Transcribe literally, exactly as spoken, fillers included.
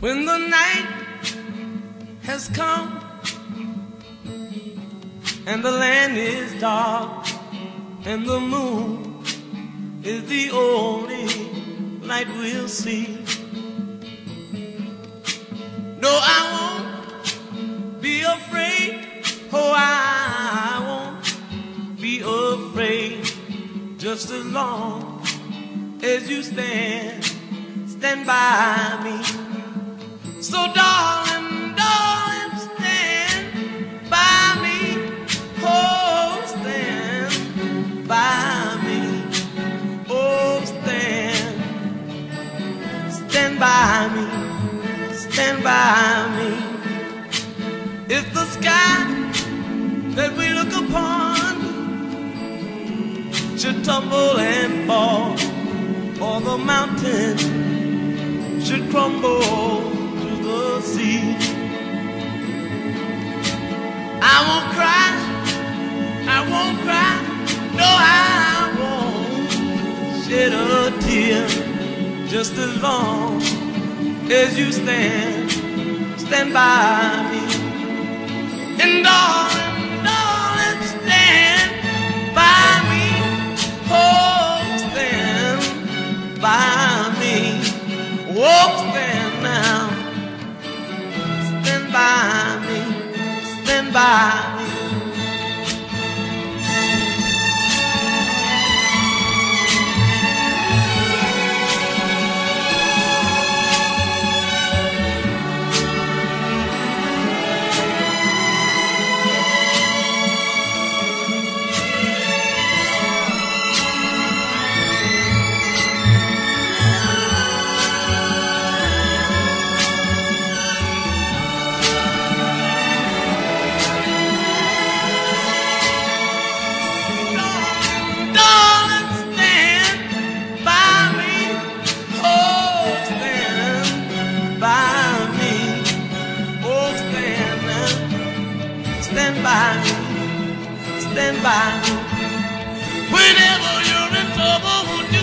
When the night has come and the land is dark and the moon is the only light we'll see. No, I won't be afraid. Oh, I won't be afraid. Just as long as you stand, stand by me. So darling, darling, stand by me. Oh, stand by me. Oh, stand, stand by me. Stand by me. If the sky that we look upon should tumble and fall, or the mountain should crumble to the sea, I won't cry, I won't cry, no, I won't shed a tear. Just as long as you stand, stand by me. And darling, darling, stand by me. Oh, stand by me. Oh, stand now. Stand by me. Stand by me. Stand by me, stand by me. Whenever you're in trouble, won't you